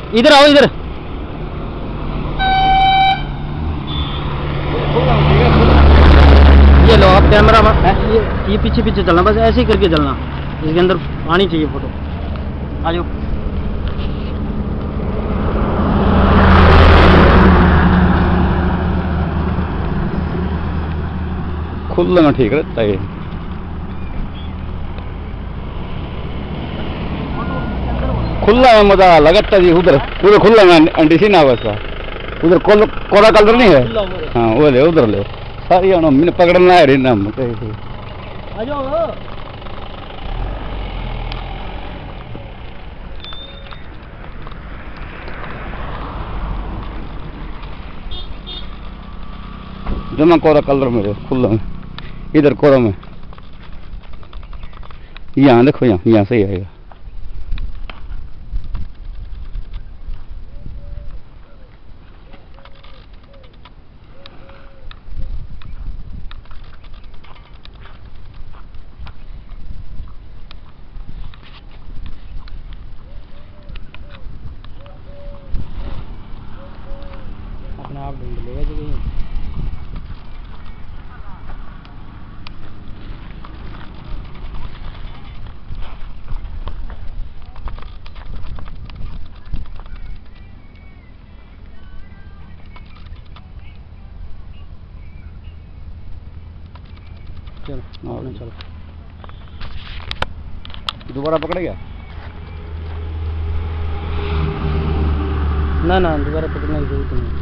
इधर आओ इधर। ये लो आप कैमरा, ये पीछे पीछे चलना, बस ऐसे ही करके चलना, इसके अंदर आनी चाहिए फोटो। आ जाओ। खुलना ठीक रहता है। खुला में मजा लगता जी। उधर उधर खुला में अंडीसी ना बस उधर कोरा कलर नहीं है। हाँ वो ले उधर ले सारी मैंने पकड़ना है ना। आ जाओ। जमा कोरा कलर में खुला में, इधर कोरा में। यहाँ देखो, यहाँ सही आएगा। अपने आप ढूंढ लेगा जो कहीं। चलो आपने चलो। दोबारा पकड़ गया ना ना, दोबारा पकड़ने की जरूरत नहीं।